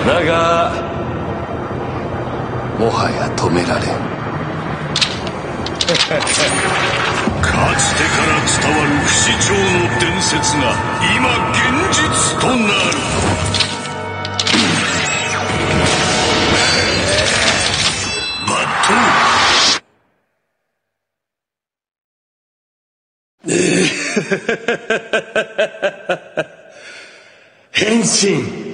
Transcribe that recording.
だがもはや止められん。 かつてから伝わる不死鳥の伝説が今現実となる。バット変身。